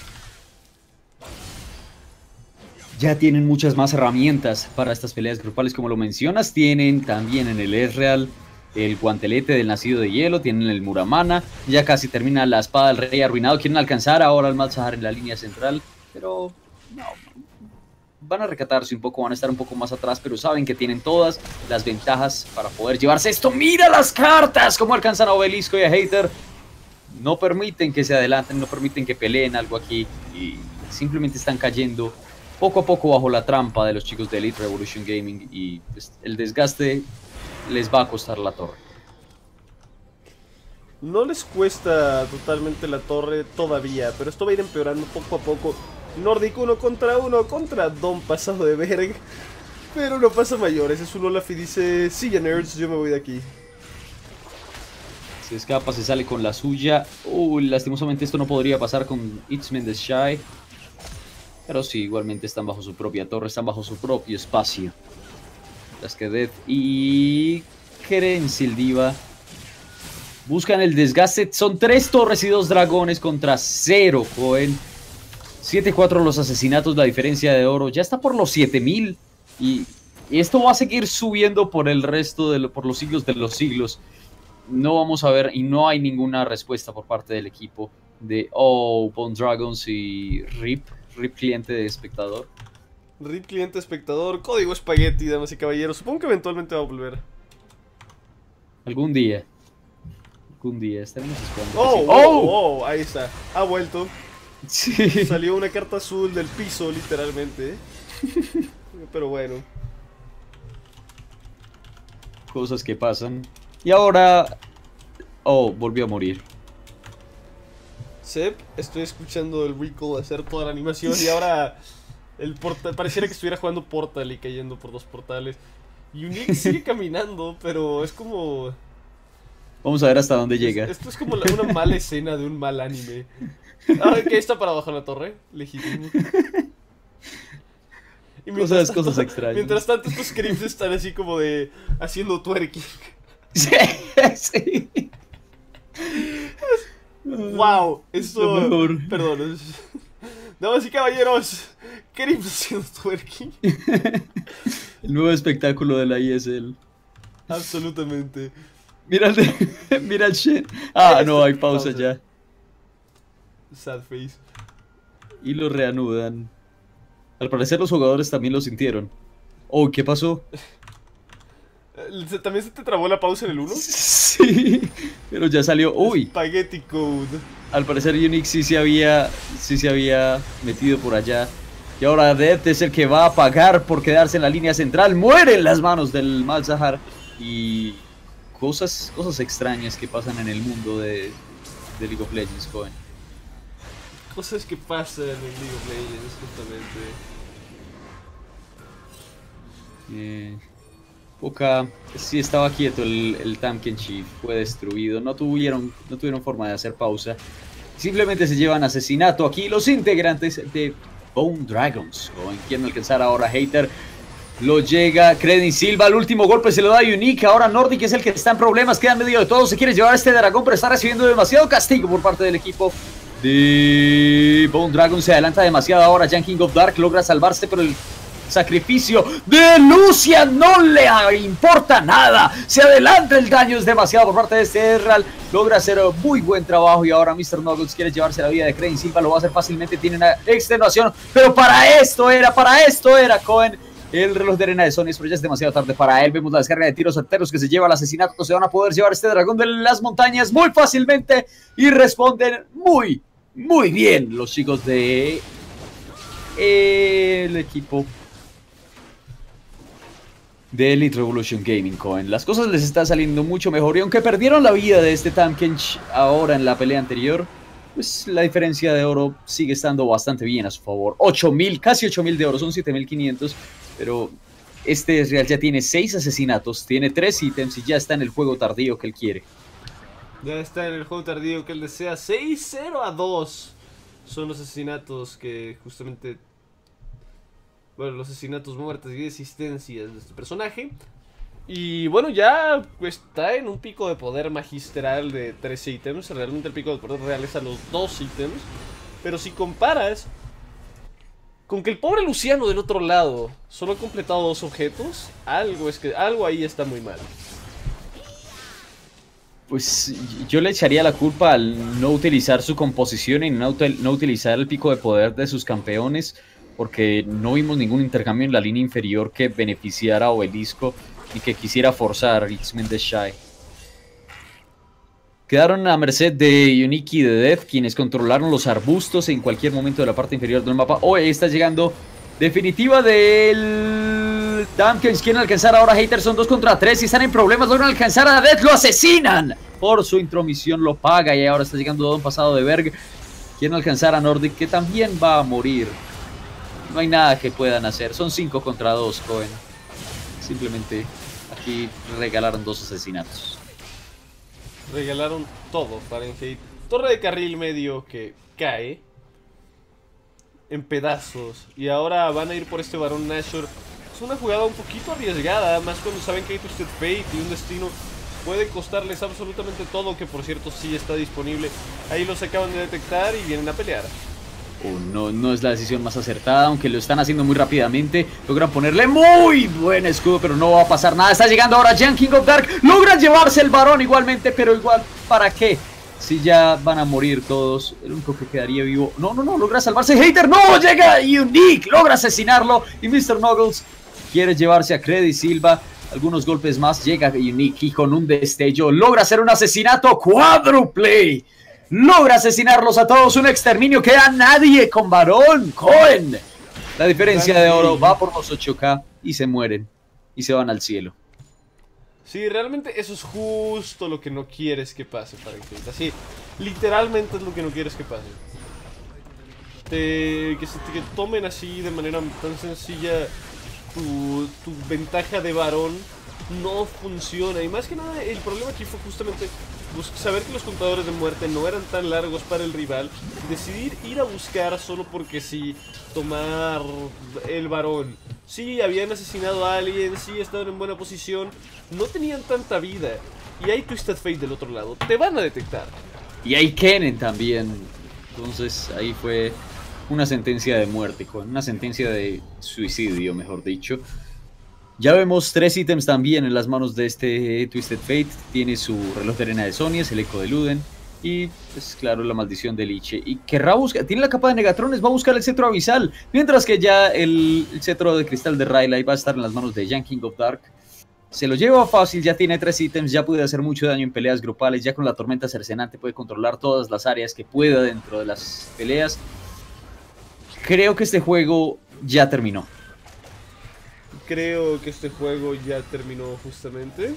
Ya tienen muchas más herramientas para estas peleas grupales, como lo mencionas. Tienen también en el Ezreal el guantelete del nacido de hielo, tienen el Muramana. Ya casi termina la espada del rey arruinado. Quieren alcanzar ahora al Malzahar en la línea central, pero no. Van a recatarse un poco, van a estar un poco más atrás, pero saben que tienen todas las ventajas para poder llevarse esto. ¡Mira las cartas! Cómo alcanzan a Obelisco y a Hater. No permiten que se adelanten, no permiten que peleen algo aquí. Y simplemente están cayendo poco a poco bajo la trampa de los chicos de Elite Revolution Gaming. Y pues, el desgaste les va a costar la torre. No les cuesta totalmente la torre todavía, pero esto va a ir empeorando poco a poco. Nordic uno contra uno contra Don pasado de Berg. Pero no pasa mayores, es un Olaf y dice: sí ya nerds, yo me voy de aquí. Se escapa, se sale con la suya. Uy, lastimosamente esto no podría pasar con Itzman the Shy. Pero sí, igualmente están bajo su propia torre, están bajo su propio espacio. Las que Death y Kerensil Diva buscan el desgaste. Son tres torres y dos dragones contra cero, Cohen. siete cuatro los asesinatos, la diferencia de oro ya está por los siete mil y, y esto va a seguir subiendo por el resto, de lo, por los siglos de los siglos. No vamos a ver y no hay ninguna respuesta por parte del equipo de oh, Bone Dragons y R I P, R I P cliente de espectador. R I P cliente espectador, código espagueti, damas y caballeros. Supongo que eventualmente va a volver. Algún día. Algún día estaremos esperando. Oh, sí. oh, oh, oh, ahí está. Ha vuelto. Sí. Salió una carta azul del piso, literalmente. Pero bueno. Cosas que pasan. Y ahora... Oh, volvió a morir. Sep, estoy escuchando el Recall hacer toda la animación y ahora el portal, pareciera que estuviera jugando Portal y cayendo por dos portales. Unique sigue caminando, pero es como... Vamos a ver hasta dónde llega. Esto es como la, una mala escena de un mal anime. Ah, que está para abajo en la torre, legítimo. Y cosas, tanto, cosas extrañas. Mientras tanto estos creeps están así como de... haciendo twerking. Sí, sí. Wow, esto... mejor. Perdón. Damas y caballeros, creeps haciendo twerking. El nuevo espectáculo de la I S L. Absolutamente. Mira el, de, mira el Shen. Ah, no, hay pausa, pausa ya. Sad face. Y lo reanudan. Al parecer los jugadores también lo sintieron. Oh, ¿qué pasó? ¿También se te trabó la pausa en el uno? Sí, pero ya salió. Uy. Spaghetti Code. Al parecer Unique sí se había, sí se había metido por allá. Y ahora Death es el que va a pagar por quedarse en la línea central. Muere en las manos del Malzahar. Y cosas, cosas extrañas que pasan en el mundo de, de League of Legends, joven. Cosas que pasan en League of Legends, justamente. Eh, Poca, sí estaba quieto el, el Tahm Kench, fue destruido. No tuvieron, no tuvieron forma de hacer pausa. Simplemente se llevan asesinato aquí los integrantes de Bone Dragons. Joven, quieren alcanzar ahora a Hater. Lo llega Credin Silva, el último golpe se lo da Unique. Ahora Nordic es el que está en problemas, queda en medio de todo. Se quiere llevar a este dragón, pero está recibiendo demasiado castigo por parte del equipo de Bone Dragon. Se adelanta demasiado ahora. Jan King of Dark logra salvarse, pero el sacrificio de Lucian no le importa nada. Se adelanta, el daño es demasiado por parte de este Ezreal. Logra hacer muy buen trabajo y ahora mister Nuggets quiere llevarse la vida de Credin Silva. Lo va a hacer fácilmente, tiene una extenuación, pero para esto era, para esto era Cohen. El reloj de arena de Sony, pero ya es demasiado tarde para él. Vemos la descarga de tiros certeros que se lleva al asesinato. Se van a poder llevar este dragón de las montañas muy fácilmente y responden muy, muy bien los chicos de el equipo de Elite Revolution Gaming, Cohen. Las cosas les están saliendo mucho mejor y aunque perdieron la vida de este Tahm Kench ahora en la pelea anterior, pues la diferencia de oro sigue estando bastante bien a su favor. ocho mil, casi ocho mil de oro, son siete mil quinientos, pero este Real ya tiene seis asesinatos, tiene tres ítems y ya está en el juego tardío que él quiere. Ya está en el juego tardío que él desea. seis cero a dos son los asesinatos que justamente... Bueno, los asesinatos, muertes y desistencias de este personaje. Y bueno, ya está en un pico de poder magistral de tres ítems. Realmente el pico de poder real es a los dos ítems. Pero si comparas con que el pobre Luciano del otro lado solo ha completado dos objetos, algo, es que, algo ahí está muy mal. Pues yo le echaría la culpa al no utilizar su composición y no, no utilizar el pico de poder de sus campeones, porque no vimos ningún intercambio en la línea inferior que beneficiara a Obelisco y que quisiera forzar a X-Men de Shy. Quedaron a merced de Unique y de Death, quienes controlaron los arbustos en cualquier momento de la parte inferior del mapa. Hoy oh, está llegando definitiva del Damkins. Quieren alcanzar ahora a Hater, son dos contra tres y están en problemas. Logran alcanzar a Death, lo asesinan por su intromisión, lo paga y ahora está llegando Don pasado de Berg. Quieren alcanzar a Nordic, que también va a morir. No hay nada que puedan hacer, son cinco contra dos, Cohen. Simplemente aquí regalaron dos asesinatos. Regalaron todo, Fahrenheit. Torre de carril medio que cae en pedazos. Y ahora van a ir por este Barón Nashor. Es una jugada un poquito arriesgada, más cuando saben que hay Twisted Fate y un destino puede costarles absolutamente todo, que por cierto sí está disponible. Ahí los acaban de detectar y vienen a pelear. Oh, no, no es la decisión más acertada, aunque lo están haciendo muy rápidamente. Logran ponerle muy buen escudo, pero no va a pasar nada. Está llegando ahora Jan King of Dark. Logran llevarse el varón igualmente, pero igual, ¿para qué? Si ya van a morir todos, el único que quedaría vivo... No, no, no, logra salvarse Hater. ¡No! Llega Unique, logra asesinarlo. Y mister Knuckles quiere llevarse a Credit Silva. Algunos golpes más, llega Unique y con un destello logra hacer un asesinato cuádruple. Logra asesinarlos a todos, un exterminio, queda nadie con varón, Cohen. La diferencia de oro va por los ocho K y se mueren y se van al cielo. Sí, realmente eso es justo lo que no quieres que pase, Fahrenheit. Así, literalmente es lo que no quieres que pase. Te, que se te que tomen así de manera tan sencilla tu, tu ventaja de varón. No funciona. Y más que nada, el problema aquí fue justamente saber que los contadores de muerte no eran tan largos para el rival. Decidir ir a buscar solo porque sí, tomar el varón. Sí, habían asesinado a alguien, sí, estaban en buena posición. No tenían tanta vida. Y hay Twisted Fate del otro lado. Te van a detectar. Y hay Kennen también. Entonces ahí fue una sentencia de muerte, con una sentencia de suicidio, mejor dicho. Ya vemos tres ítems también en las manos de este Twisted Fate. Tiene su reloj de arena de Sonias, el eco de Luden y, pues claro, la maldición de Liche. Y querrá buscar, tiene la capa de Negatrones, va a buscar el cetro abisal. Mientras que ya el, el cetro de cristal de Rayleigh va a estar en las manos de Jan King of Dark. Se lo lleva fácil, ya tiene tres ítems, ya puede hacer mucho daño en peleas grupales. Ya con la tormenta cercenante puede controlar todas las áreas que pueda dentro de las peleas. Creo que este juego ya terminó. Creo que este juego ya terminó justamente.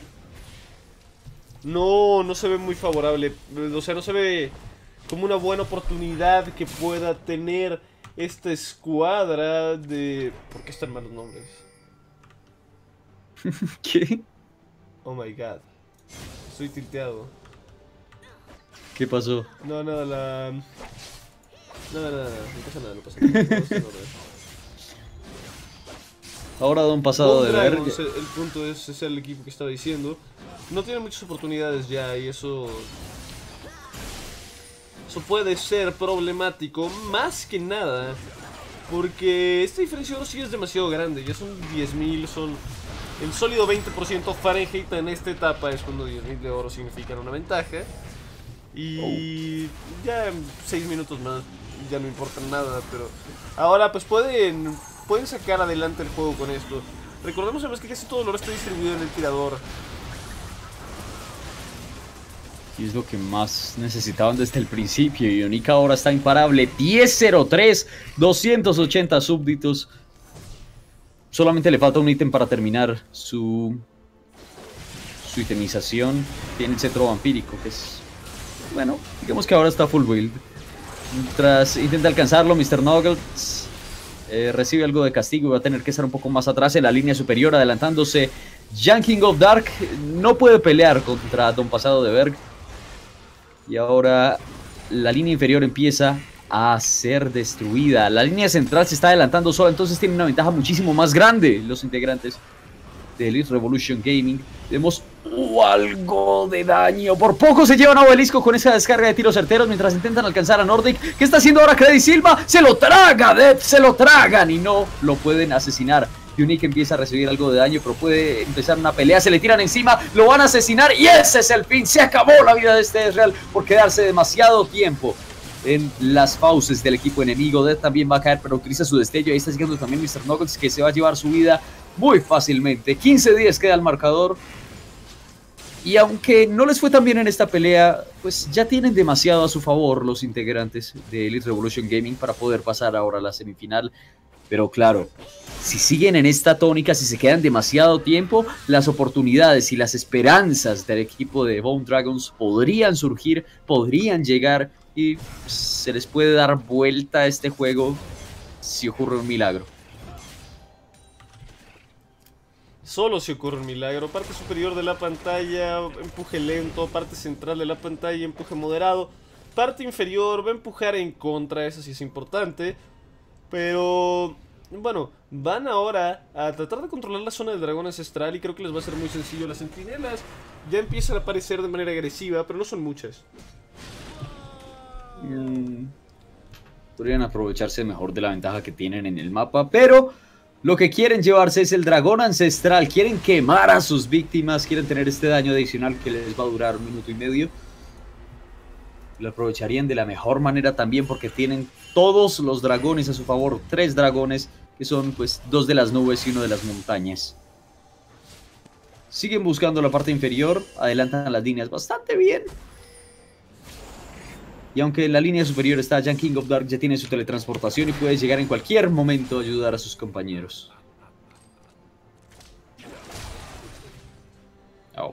No, no se ve muy favorable. O sea, no se ve como una buena oportunidad que pueda tener esta escuadra de... ¿Por qué están malos nombres? ¿Qué? Oh my god. Estoy tilteado. ¿Qué pasó? No, nada, la... Nada, nada, no pasa nada, no pasa nada. No pasa nada. Ahora Don pasado de ver. El punto es, es el equipo que estaba diciendo. No tiene muchas oportunidades ya y eso... Eso puede ser problemático, más que nada, porque esta diferencia de oro sí es demasiado grande. Ya son diez mil, son el sólido veinte por ciento. Fahrenheit en esta etapa es cuando diez mil de oro significan una ventaja. Y oh. ya en seis minutos más ya no importa nada, pero ahora pues pueden... Pueden sacar adelante el juego con esto. Recordemos además que casi todo el oro está distribuido en el tirador. Y es lo que más necesitaban desde el principio. Y Unique ahora está imparable. diez cero tres, doscientos ochenta súbditos. Solamente le falta un ítem para terminar su, su itemización. Tiene el cetro vampírico, que es... Bueno, digamos que ahora está full build. Mientras intenta alcanzarlo, mister Nuggles eh, recibe algo de castigo y va a tener que estar un poco más atrás en la línea superior, adelantándose. Jan King of Dark no puede pelear contra Don Pasado de Berg. Y ahora la línea inferior empieza a ser destruida. La línea central se está adelantando sola, entonces tiene una ventaja muchísimo más grande los integrantes de Elite Revolution Gaming. Vemos uh, algo de daño. Por poco se llevan a Obelisco con esa descarga de tiros certeros mientras intentan alcanzar a Nordic. ¿Qué está haciendo ahora Credit Silva? Se lo traga, Death, se lo tragan y no lo pueden asesinar. Unique empieza a recibir algo de daño, pero puede empezar una pelea. Se le tiran encima, lo van a asesinar y ese es el fin. Se acabó la vida de este Ezreal por quedarse demasiado tiempo en las fauces del equipo enemigo. Death también va a caer, pero utiliza su destello. Ahí está llegando también mister Nuggles, que se va a llevar su vida muy fácilmente. quince días queda el marcador. Y aunque no les fue tan bien en esta pelea, pues ya tienen demasiado a su favor los integrantes de Elite Revolution Gaming para poder pasar ahora a la semifinal. Pero claro, si siguen en esta tónica, si se quedan demasiado tiempo, las oportunidades y las esperanzas del equipo de Bone Dragons podrían surgir, podrían llegar y se les puede dar vuelta a este juego si ocurre un milagro. Solo si ocurre un milagro. Parte superior de la pantalla, empuje lento. Parte central de la pantalla, empuje moderado. Parte inferior va a empujar en contra, eso sí es importante. Pero, bueno, van ahora a tratar de controlar la zona del dragón ancestral y creo que les va a ser muy sencillo. Las centinelas ya empiezan a aparecer de manera agresiva, pero no son muchas. Mm, podrían aprovecharse mejor de la ventaja que tienen en el mapa, pero lo que quieren llevarse es el dragón ancestral. Quieren quemar a sus víctimas, quieren tener este daño adicional que les va a durar un minuto y medio. Lo aprovecharían de la mejor manera también porque tienen todos los dragones a su favor. Tres dragones que son pues dos de las nubes y uno de las montañas. Siguen buscando la parte inferior. Adelantan las líneas bastante bien. Y aunque en la línea superior está Jan King of Dark, ya tiene su teletransportación y puede llegar en cualquier momento a ayudar a sus compañeros. Oh.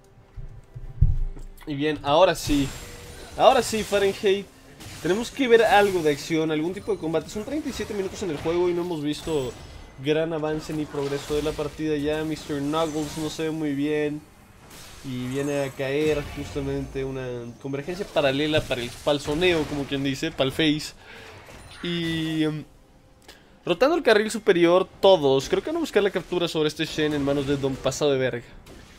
Y bien, ahora sí. Ahora sí, Fahrenheit. Tenemos que ver algo de acción, algún tipo de combate. Son treinta y siete minutos en el juego y no hemos visto gran avance ni progreso de la partida ya. mister Nuggles no se ve muy bien. Y viene a caer justamente una convergencia paralela para el falsoneo, como quien dice, para el face. Y um, rotando el carril superior, todos. Creo que van a buscar la captura sobre este Shen en manos de Don Pasado de Verga.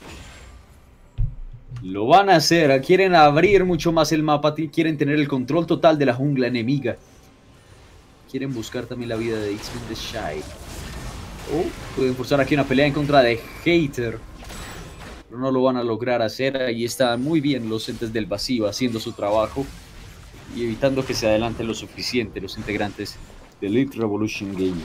Lo van a hacer, quieren abrir mucho más el mapa, quieren tener el control total de la jungla enemiga. Quieren buscar también la vida de X-Men the Shy. Oh, pueden forzar aquí una pelea en contra de Hater. Pero no lo van a lograr hacer. Ahí están muy bien los entes del vacío haciendo su trabajo y evitando que se adelanten lo suficiente los integrantes de Elite Revolution Gaming.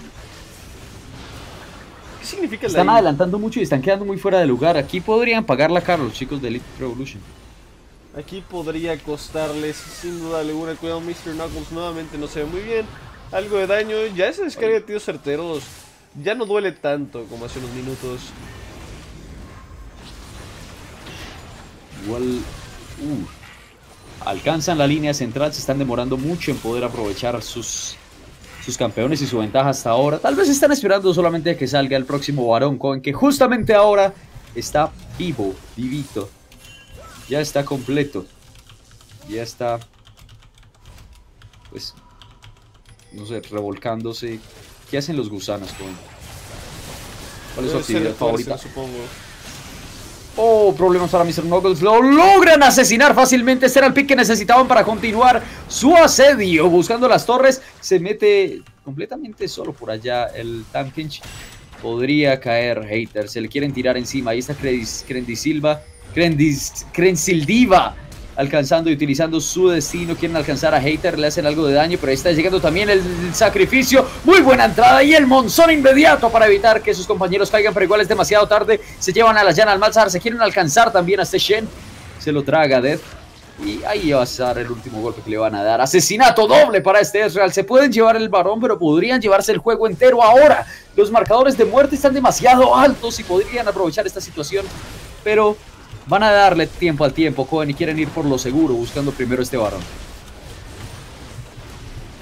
¿Qué significa Están la adelantando mucho y están quedando muy fuera de lugar. Aquí podrían pagarla caro los chicos de Elite Revolution. Aquí podría costarles sin duda alguna. Cuidado, mister Knuckles nuevamente no se ve muy bien. Algo de daño. Ya esa descarga de tiros certeros ya no duele tanto como hace unos minutos. Igual uh, alcanzan la línea central. Se están demorando mucho en poder aprovechar sus, sus campeones y su ventaja hasta ahora. Tal vez están esperando solamente a que salga el próximo Barón Cohen, que justamente ahora está vivo, vivito. Ya está completo. Ya está, pues, no sé, revolcándose. ¿Qué hacen los gusanos, Cohen? ¿Cuál es su actividad favorita? Supongo. Oh, problemas para mister Knuckles. Lo logran asesinar fácilmente. Este era el pick que necesitaban para continuar su asedio. Buscando las torres. Se mete completamente solo por allá el Tampkinch. Podría caer Hater. Se le quieren tirar encima. Ahí está Crendisilva. Crensildiva. Alcanzando y utilizando su destino. Quieren alcanzar a Hater. Le hacen algo de daño. Pero ahí está llegando también el sacrificio. Muy buena entrada. Y el monzón inmediato para evitar que sus compañeros caigan. Pero igual es demasiado tarde. Se llevan a la llana al Malzahar. Se quieren alcanzar también a este Shen. Se lo traga Death. Y ahí va a ser el último golpe que le van a dar. Asesinato doble para este Ezreal. Se pueden llevar el varón, pero podrían llevarse el juego entero ahora. Los marcadores de muerte están demasiado altos y podrían aprovechar esta situación. Pero van a darle tiempo al tiempo, Cohen, y quieren ir por lo seguro, buscando primero este varón.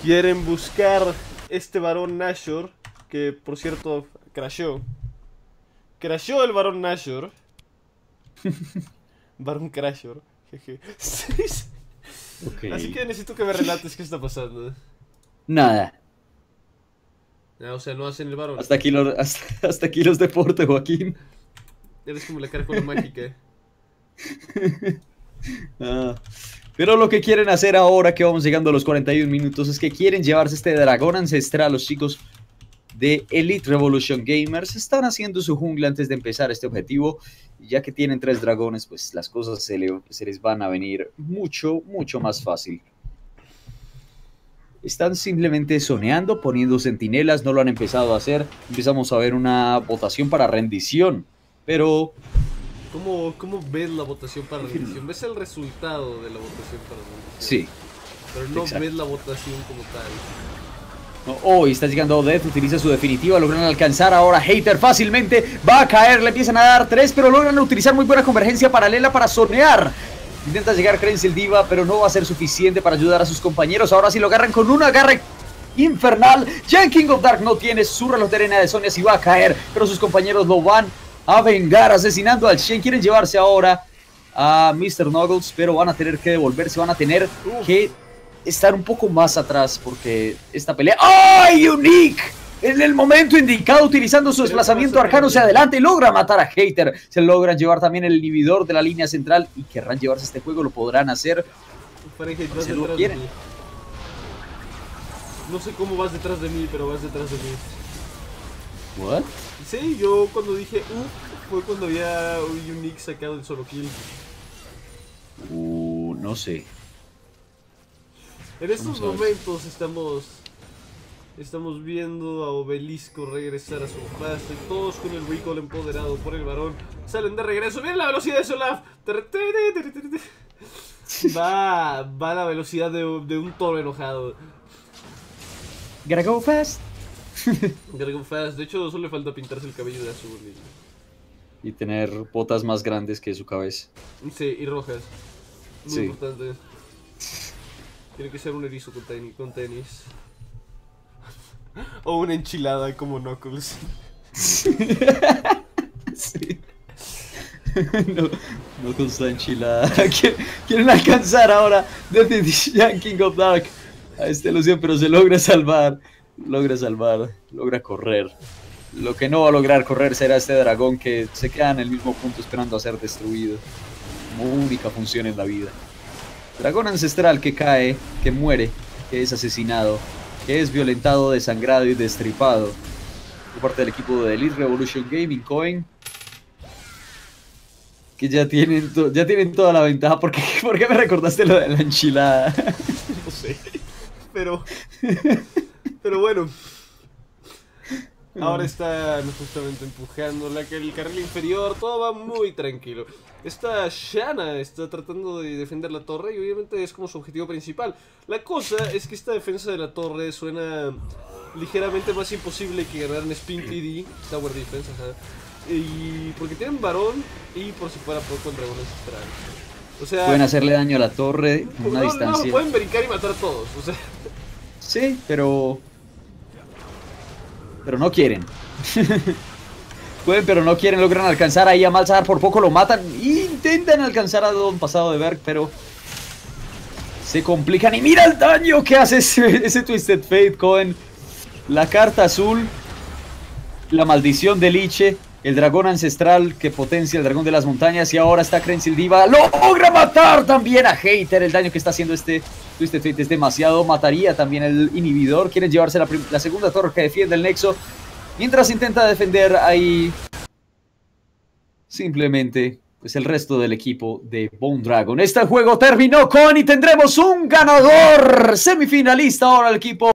Quieren buscar este varón Nashor, que por cierto crashó. Crashó el varón Nashor. Varón Crashor. Jeje. Okay. Así que necesito que me relates qué está pasando. Nada. Ah, o sea, no hacen el varón. Hasta aquí, los, hasta, hasta aquí los deportes, Joaquín. Eres como la caracola mágica. Ah, pero lo que quieren hacer ahora que vamos llegando a los cuarenta y un minutos es que quieren llevarse este dragón ancestral. Los chicos de Elite Revolution Gamers están haciendo su jungla antes de empezar este objetivo. Y ya que tienen tres dragones, pues las cosas se, le, se les van a venir mucho, mucho más fácil. Están simplemente zoneando, poniendo centinelas, no lo han empezado a hacer. Empezamos a ver una votación para rendición, pero... ¿Cómo, ¿Cómo ves la votación para rendición? ¿Ves el resultado de la votación para rendición? Sí. Pero no exacto. ves la votación como tal. No, oh, está llegando Odette, utiliza su definitiva, logran alcanzar ahora Hater fácilmente, va a caer, le empiezan a dar tres, pero logran utilizar muy buena convergencia paralela para zonear. Intenta llegar Krensil Diva, pero no va a ser suficiente para ayudar a sus compañeros. Ahora sí lo agarran con un agarre infernal. Jan King of Dark no tiene su reloj de arena de Sonia, si va a caer, pero sus compañeros lo van a vengar, asesinando al Shen. Quieren llevarse ahora a mister Nuggles, pero van a tener que devolverse, van a tener Uf. que estar un poco más atrás, porque esta pelea... ¡Ay, Unique! En el momento indicado, utilizando su desplazamiento arcano hacia adelante, logra matar a Hater. Se logran llevar también el inhibidor de la línea central y querrán llevarse este juego, lo podrán hacer. Si lo quieren. No sé cómo vas detrás de mí, pero vas detrás de mí. ¿What? Sí, yo cuando dije uh, fue cuando había un Unique sacado el solo kill. Uh, no sé. En estos momentos estamos estamos viendo a Obelisco regresar a su base, todos con el recall empoderado por el varón, salen de regreso. ¡Miren la velocidad de Solaf! Va, va a la velocidad de, de un toro enojado. Gotta go fast. Gotta go fast. De hecho, solo le falta pintarse el cabello de azul. Y, y tener botas más grandes que su cabeza. Sí, y rojas. Muy sí. importante. Tiene que ser un erizo con, ten con tenis. O una enchilada como Knuckles. Sí. No, Knuckles está enchilada. Quieren alcanzar ahora desde Jan King of Dark a esta ilusión, pero se logra salvar. Logra salvar, logra correr. Lo que no va a lograr correr será este dragón que se queda en el mismo punto esperando a ser destruido. Como única función en la vida. Dragón ancestral que cae, que muere, que es asesinado, que es violentado, desangrado y destripado por parte del equipo de Elite Revolution Gaming Coin, que ya tienen, ya tienen toda la ventaja. ¿Por qué, ¿Por qué me recordaste lo de la enchilada? No sé, pero, pero bueno. Ahora están justamente empujando la, el carril inferior, todo va muy tranquilo. Esta Shanna está tratando de defender la torre y obviamente es como su objetivo principal. La cosa es que esta defensa de la torre suena ligeramente más imposible que ganar en Spin T D, Tower Defense, ajá. Y porque tienen varón y por si fuera poco el dragón ancestral. O sea, pueden hacerle daño a la torre a una no, distancia. No, pueden brincar y matar a todos, o sea. Sí, pero... Pero no quieren. Pueden, pero no quieren. Logran alcanzar ahí a Malzahar. Por poco lo matan. Intentan alcanzar a Don Pasado de Berg, pero se complican. Y mira el daño que hace ese, ese Twisted Fate, Cohen. La carta azul. La maldición de Liche. El dragón ancestral que potencia el dragón de las montañas. Y ahora está Krensil Diva. Logra matar también a Hater. El daño que está haciendo este Twisted Fate es demasiado. Mataría también el inhibidor. Quieren llevarse la, la segunda torre que defiende el nexo. Mientras intenta defender ahí simplemente pues el resto del equipo de Bone Dragon. Este juego terminó con y tendremos un ganador semifinalista ahora el equipo